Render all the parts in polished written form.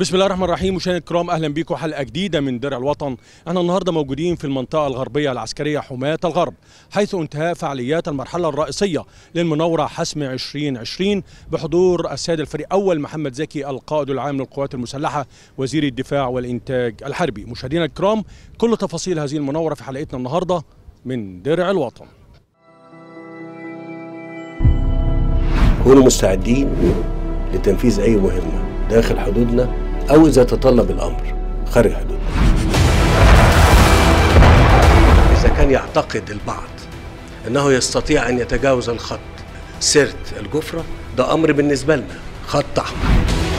بسم الله الرحمن الرحيم. مشاهدينا الكرام، اهلا بيكم حلقه جديده من درع الوطن. احنا النهارده موجودين في المنطقه الغربيه العسكريه حماة الغرب، حيث انتهاء فعاليات المرحله الرئيسيه للمناوره حسم 2020 بحضور السيد الفريق اول محمد زكي القائد العام للقوات المسلحه وزير الدفاع والانتاج الحربي. مشاهدينا الكرام، كل تفاصيل هذه المناوره في حلقتنا النهارده من درع الوطن. كونوا مستعدين لتنفيذ أي مهمة داخل حدودنا أو إذا تطلب الأمر خارج حدودنا. إذا كان يعتقد البعض أنه يستطيع أن يتجاوز الخط سرت الجفرة، ده أمر بالنسبة لنا خط أحمر.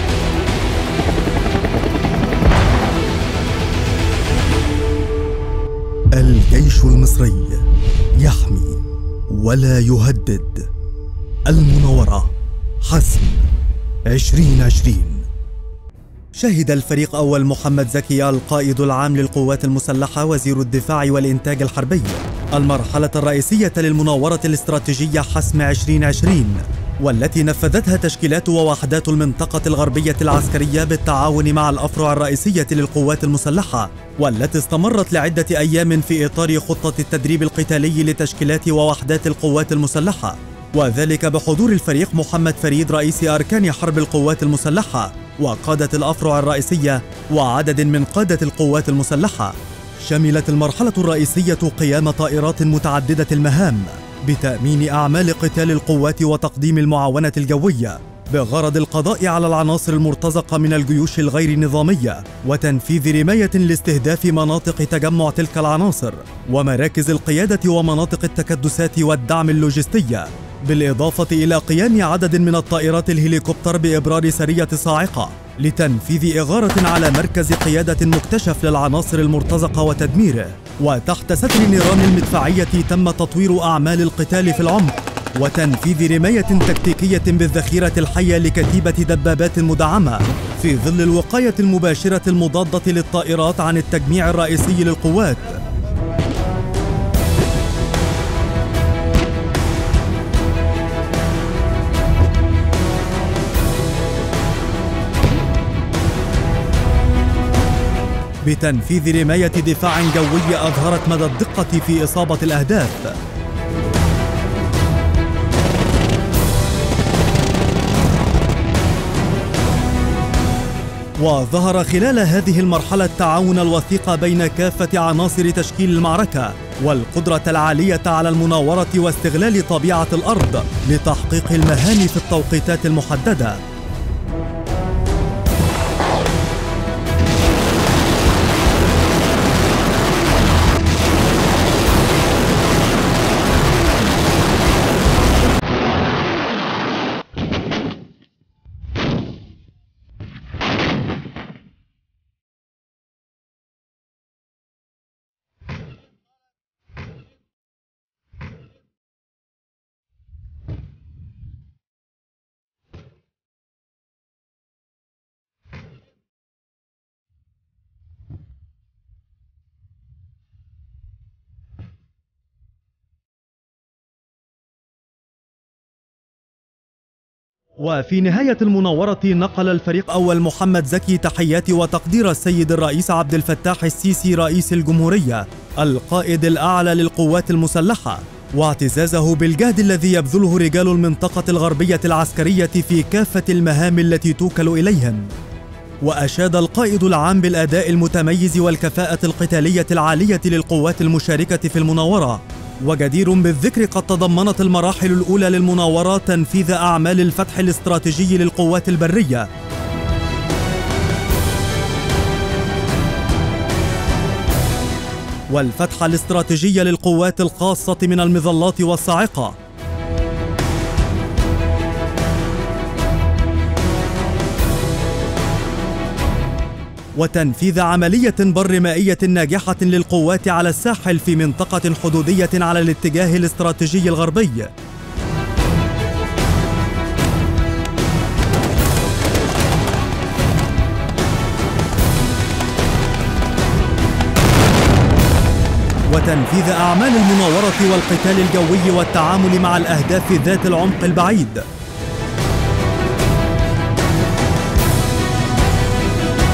الجيش المصري يحمي ولا يهدد. المناورة حسم 2020. شهد الفريق أول محمد زكي القائد العام للقوات المسلحة وزير الدفاع والإنتاج الحربي المرحلة الرئيسية للمناورة الاستراتيجية حسم 2020، والتي نفذتها تشكيلات ووحدات المنطقة الغربية العسكرية بالتعاون مع الأفرع الرئيسية للقوات المسلحة، والتي استمرت لعدة أيام في إطار خطة التدريب القتالي لتشكيلات ووحدات القوات المسلحة، وذلك بحضور الفريق محمد فريد رئيس أركان حرب القوات المسلحة وقادة الأفرع الرئيسية وعدد من قادة القوات المسلحة. شملت المرحلة الرئيسية قيام طائرات متعددة المهام بتأمين أعمال قتال القوات وتقديم المعاونة الجوية بغرض القضاء على العناصر المرتزقة من الجيوش الغير نظامية وتنفيذ رماية لاستهداف مناطق تجمع تلك العناصر ومراكز القيادة ومناطق التكدسات والدعم اللوجستية، بالإضافة إلى قيام عدد من الطائرات الهليكوبتر بإبرار سرية صاعقة لتنفيذ إغارة على مركز قيادة مكتشف للعناصر المرتزقة وتدميره. وتحت ستر النيران المدفعية تم تطوير أعمال القتال في العمق وتنفيذ رماية تكتيكية بالذخيرة الحية لكتيبة دبابات مدعمة في ظل الوقاية المباشرة المضادة للطائرات عن التجميع الرئيسي للقوات. بتنفيذ رماية دفاع جوي أظهرت مدى الدقة في إصابة الأهداف. وظهر خلال هذه المرحلة التعاون الوثيق بين كافة عناصر تشكيل المعركة والقدرة العالية على المناورة واستغلال طبيعة الأرض لتحقيق المهام في التوقيتات المحددة. وفي نهاية المناورة نقل الفريق أول محمد زكي تحيات وتقدير السيد الرئيس عبد الفتاح السيسي رئيس الجمهورية القائد الأعلى للقوات المسلحة، واعتزازه بالجهد الذي يبذله رجال المنطقة الغربية العسكرية في كافة المهام التي توكل إليهم. وأشاد القائد العام بالأداء المتميز والكفاءة القتالية العالية للقوات المشاركة في المناورة، وجدير بالذكر قد تضمنت المراحل الأولى للمناورة تنفيذ أعمال الفتح الاستراتيجي للقوات البرية والفتح الاستراتيجي للقوات الخاصة من المظلات والصاعقة، وتنفيذ عملية برمائية ناجحة للقوات على الساحل في منطقة حدودية على الاتجاه الاستراتيجي الغربي. وتنفيذ أعمال المناورة والقتال الجوي والتعامل مع الأهداف ذات العمق البعيد.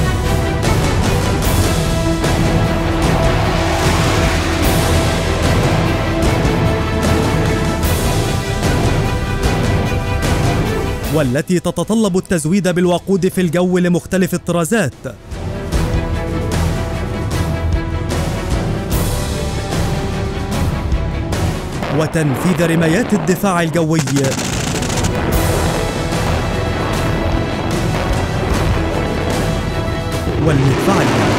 والتي تتطلب التزويد بالوقود في الجو لمختلف الطرازات، وتنفيذ رمايات الدفاع الجوي والمدفعية.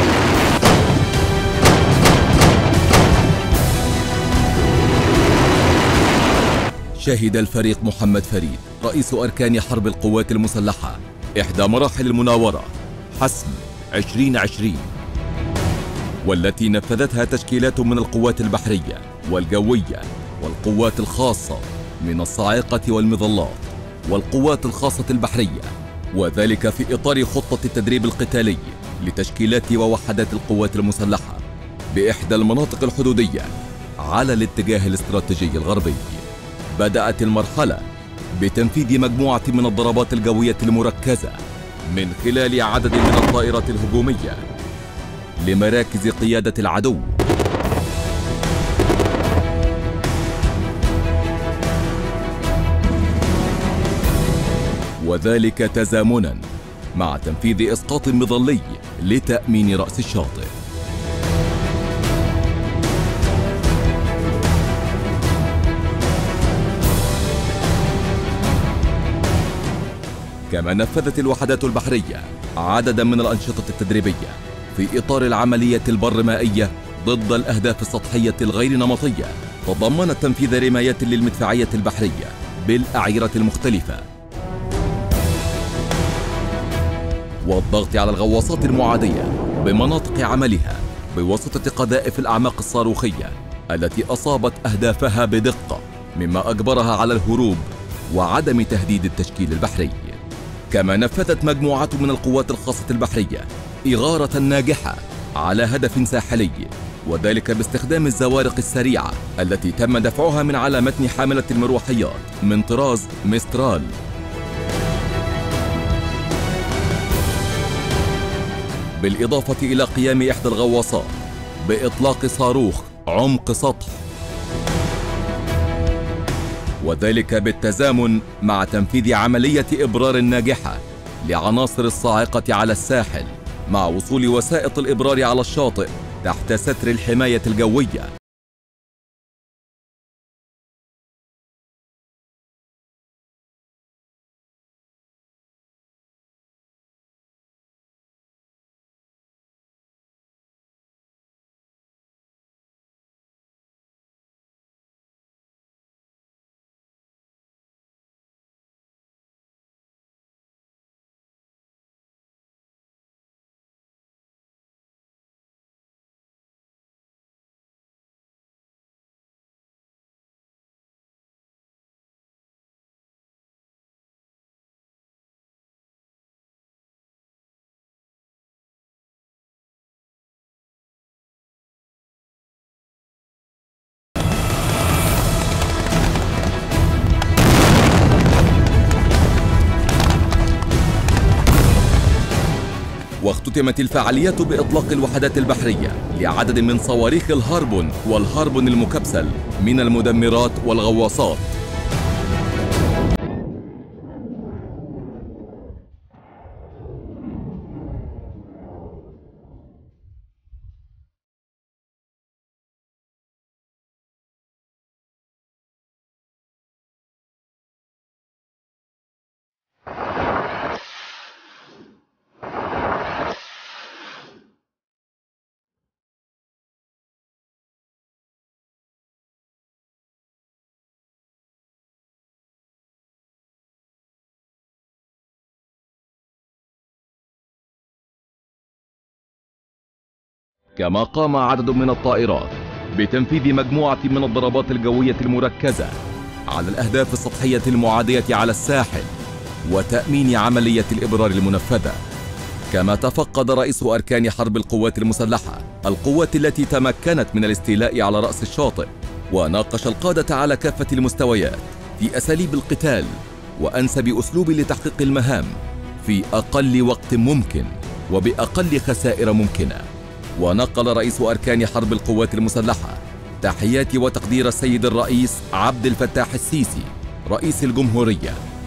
شهد الفريق محمد فريد رئيس أركان حرب القوات المسلحة إحدى مراحل المناورة حسم 2020، والتي نفذتها تشكيلات من القوات البحرية والجوية والقوات الخاصة من الصاعقة والمظلات والقوات الخاصة البحرية، وذلك في إطار خطة التدريب القتالي لتشكيلات ووحدات القوات المسلحة بإحدى المناطق الحدودية على الاتجاه الاستراتيجي الغربي. بدأت المرحلة بتنفيذ مجموعة من الضربات الجوية المركزة من خلال عدد من الطائرات الهجومية لمراكز قيادة العدو، وذلك تزامنا مع تنفيذ إسقاط مظلي لتأمين رأس الشاطئ. كما نفذت الوحدات البحرية عددا من الأنشطة التدريبية في إطار العملية البرمائية ضد الأهداف السطحية الغير نمطية، تضمنت تنفيذ رمايات للمدفعية البحرية بالأعيرة المختلفة والضغط على الغواصات المعادية بمناطق عملها بواسطة قذائف الأعماق الصاروخية التي أصابت أهدافها بدقة، مما أجبرها على الهروب وعدم تهديد التشكيل البحري. كما نفذت مجموعة من القوات الخاصة البحرية إغارة ناجحة على هدف ساحلي، وذلك باستخدام الزوارق السريعة التي تم دفعها من على متن حاملة المروحيات من طراز ميسترال، بالإضافة إلى قيام إحدى الغواصات بإطلاق صاروخ عمق سطح، وذلك بالتزامن مع تنفيذ عملية إبرار ناجحة لعناصر الصاعقة على الساحل مع وصول وسائط الإبرار على الشاطئ تحت ستر الحماية الجوية. واختتمت الفعاليات بإطلاق الوحدات البحرية لعدد من صواريخ الهاربون والهاربون المكبسل من المدمرات والغواصات. كما قام عدد من الطائرات بتنفيذ مجموعة من الضربات الجوية المركزة على الأهداف السطحية المعادية على الساحل وتأمين عملية الإبرار المنفذة. كما تفقد رئيس أركان حرب القوات المسلحة القوات التي تمكنت من الاستيلاء على رأس الشاطئ، وناقش القادة على كافة المستويات في أساليب القتال وأنسب أسلوب لتحقيق المهام في أقل وقت ممكن وبأقل خسائر ممكنة. ونقل رئيس أركان حرب القوات المسلحة تحيات وتقدير السيد الرئيس عبد الفتاح السيسي رئيس الجمهورية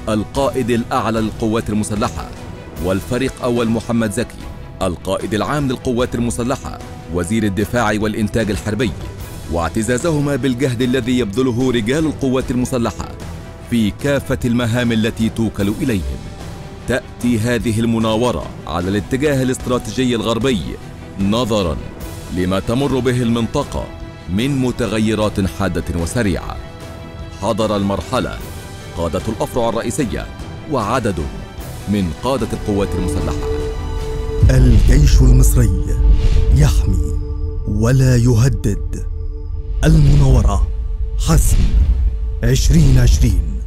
القائد الأعلى للقوات المسلحة، والفريق أول محمد زكي القائد العام للقوات المسلحة وزير الدفاع والإنتاج الحربي، واعتزازهما بالجهد الذي يبذله رجال القوات المسلحة في كافة المهام التي توكل إليهم. تأتي هذه المناورة على الاتجاه الاستراتيجي الغربي نظراً لما تمر به المنطقة من متغيرات حادة وسريعة. حضر المرحلة قادة الأفرع الرئيسية وعدد من قادة القوات المسلحة. الجيش المصري يحمي ولا يهدد. المناورة حسم 2020.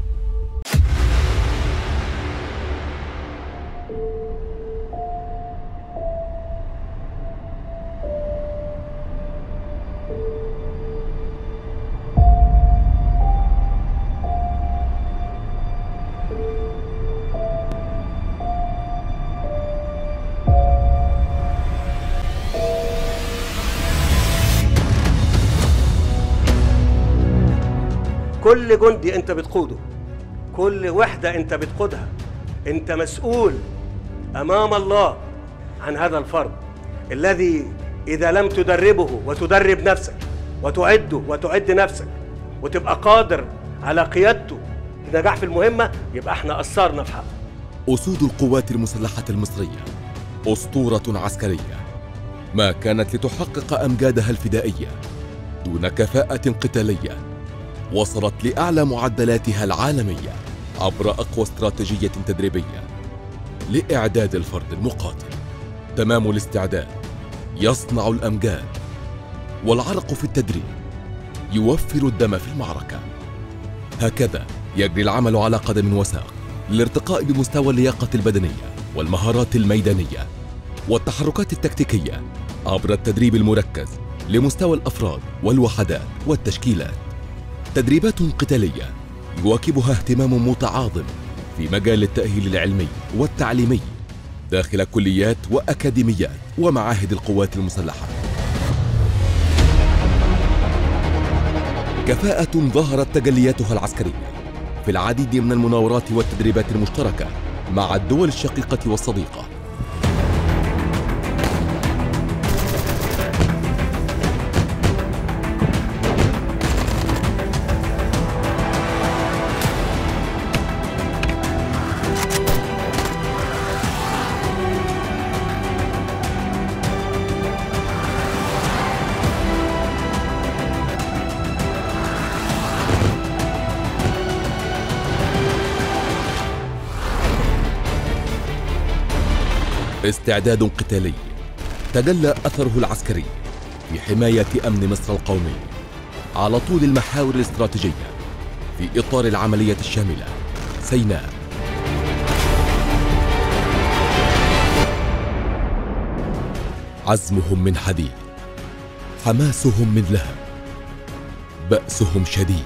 كل جندي انت بتقوده، كل وحدة انت بتقودها، انت مسؤول امام الله عن هذا الفرد الذي اذا لم تدربه وتدرب نفسك وتعده وتعد نفسك وتبقى قادر على قيادته لنجاح في المهمة، يبقى احنا قصرنا في حقه. أسود القوات المسلحة المصرية أسطورة عسكرية ما كانت لتحقق أمجادها الفدائية دون كفاءة قتالية، وصلت لأعلى معدلاتها العالمية عبر أقوى استراتيجية تدريبية لإعداد الفرد المقاتل. تمام الاستعداد يصنع الأمجاد، والعرق في التدريب يوفر الدم في المعركة. هكذا يجري العمل على قدم وساق للارتقاء بمستوى اللياقة البدنية والمهارات الميدانية والتحركات التكتيكية عبر التدريب المركز لمستوى الأفراد والوحدات والتشكيلات. تدريبات قتالية يواكبها اهتمام متعاظم في مجال التأهيل العلمي والتعليمي داخل كليات وأكاديميات ومعاهد القوات المسلحة. كفاءة ظهرت تجلياتها العسكرية في العديد من المناورات والتدريبات المشتركة مع الدول الشقيقة والصديقة. استعداد قتالي تجلى أثره العسكري في حماية أمن مصر القومي على طول المحاور الاستراتيجية في إطار العملية الشاملة سيناء. عزمهم من حديد، حماسهم من لهب، بأسهم شديد،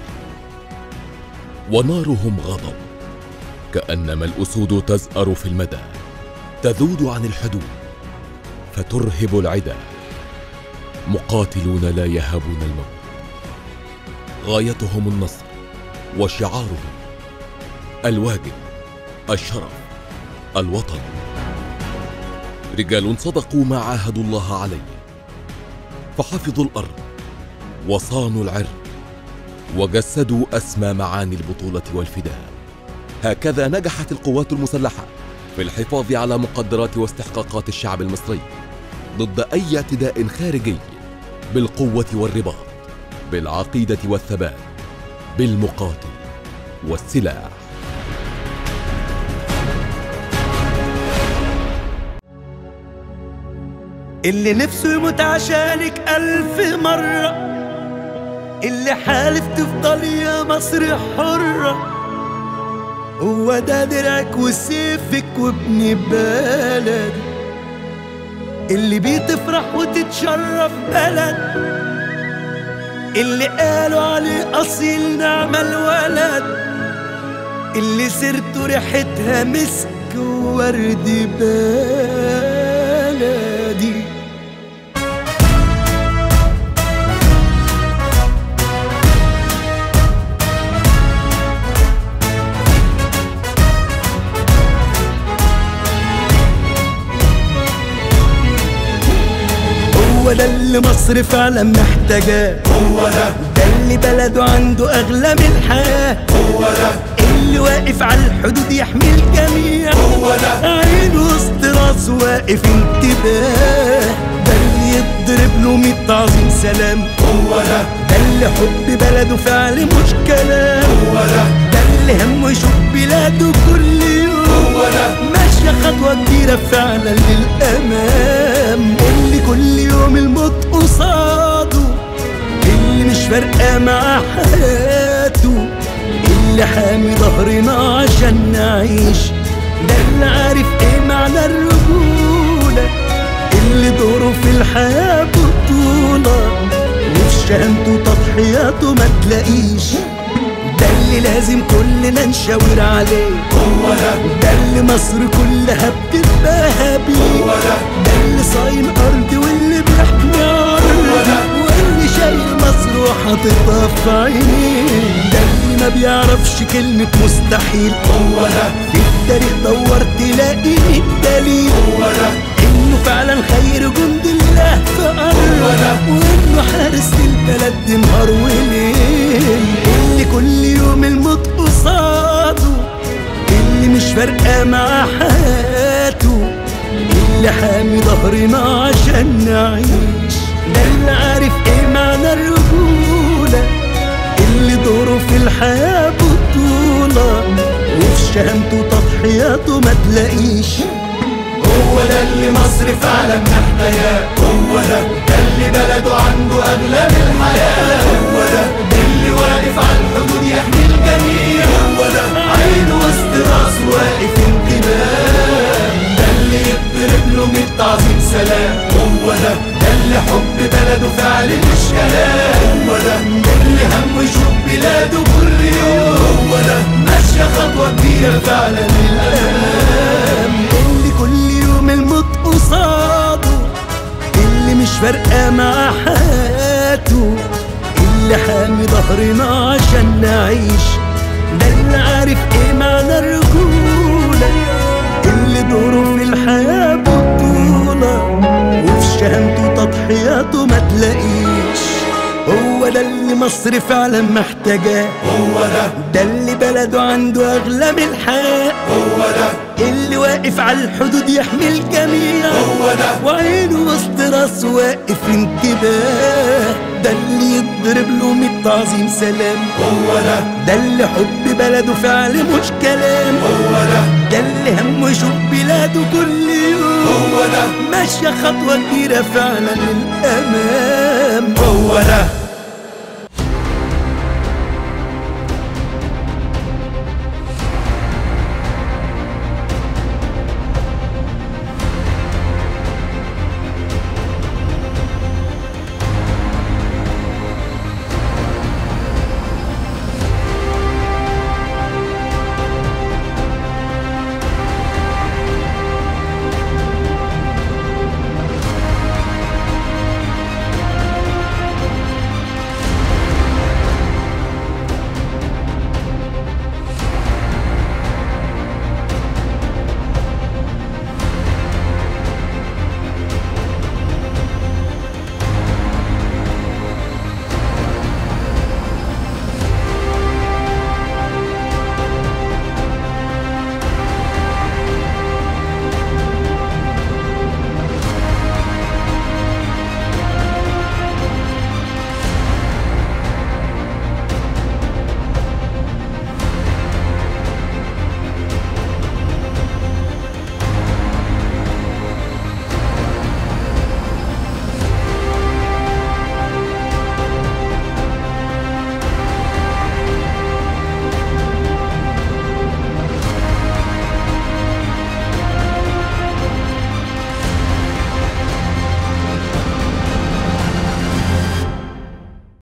ونارهم غضب، كأنما الأسود تزأر في المدى، تذود عن الحدود فترهب العدا. مقاتلون لا يهابون الموت، غايتهم النصر، وشعارهم الواجب، الشرف، الوطن. رجال صدقوا ما عاهدوا الله عليه، فحفظوا الأرض وصانوا العرض وجسدوا أسمى معاني البطولة والفداء. هكذا نجحت القوات المسلحة في الحفاظ على مقدرات واستحقاقات الشعب المصري ضد أي اعتداء خارجي، بالقوة والرباط، بالعقيدة والثبات، بالمقاتل والسلاح. اللي نفسه يموت عشانك 1000 مرة، اللي حالف تفضل يا مصر حرة، هو ده درعك وسيفك وابن بلد، اللي بيه تفرح وتتشرف بلد، اللي قالوا عليه أصيل نعم الولد، اللي سيرته ريحتها مسك وورد بلدي. اللي مصر فعلا محتاجاه، هو ده اللي بلده عنده اغلى من الحياه، هو ده اللي واقف على الحدود يحمي الجميع، هو ده عينه وسط راسه واقف انتباه، ده اللي يضرب له 100 تعظيم سلام، هو ده اللي حب بلده فعل مش كلام، هو ده اللي همه يشوف بلاده كل يوم، هو ده ماشية خطوة كبيرة فعلا للأمام، اللي كل يوم الموت قصاده، اللي مش فارقة مع حياته، اللي حامي ظهرنا عشان نعيش، ده اللي عارف ايه معنى الرجولة، اللي دوره في الحياة بطولة، وفي شهامته تضحياته ما تلاقيش، ده اللي لازم كلنا نشاور عليه، هو ده اللي مصر كلها بتتباهى بيه، هو ده اللي صاين أرض واللي بيحمي أرض، واللي شايل مصر وحاططها في عينيه، ده اللي ما بيعرفش كلمة مستحيل، هو ده في التاريخ دور تلاقي الدليل، هو ده إنه فعلا خير جند الله في أرض، وإنه حارس البلد نهار وليل، اللي كل يوم الموت قصاده، اللي مش فارقة مع حياته، اللي حامي ظهرنا عشان نعيش، ده اللي عارف ايه معنى الرجولة، اللي دوره في الحياة بطولة، وفي شهامته وتضحياته ما تلاقيش، هو ده اللي مصر فعلا محتاجاه، هو ده اللي بلده عنده اغلى من الحياه، هو ده اللي واقف على الحدود يحمي الجميع، هو ده عينه وسط راسه واقف انتباه، ده اللي يضرب له 100 تعظيم سلام، هو ده اللي حب بلده فعل مش كلام، هو ده اللي همه يشوف بلاده كل يوم، هو ده ماشيه خطوه كبيره فعلا للامام، اللي كل يوم الموت قصاده، اللي مش فارقة مع حياته، اللي حامي ظهرنا عشان نعيش، ده اللي عارف ايه معنى الرجولة، اللي دوره في الحياة بطولة، وفي شهامته وتضحياته ما تلاقيش، هو ده اللي مصر فعلا محتاجاه، هو ده اللي بلده عنده اغلى من الحياة، هو ده اللي واقف على الحدود يحمي الجميع، هو ده وعينه وسط راسه واقف انتباه، ده اللي يضرب له 100 تعظيم سلام، هو ده اللي حب بلده فعل مش كلام، هو ده اللي همه يشوف بلاده كل يوم، هو ده ماشية خطوة كبيرة فعلا للأمام، هو ده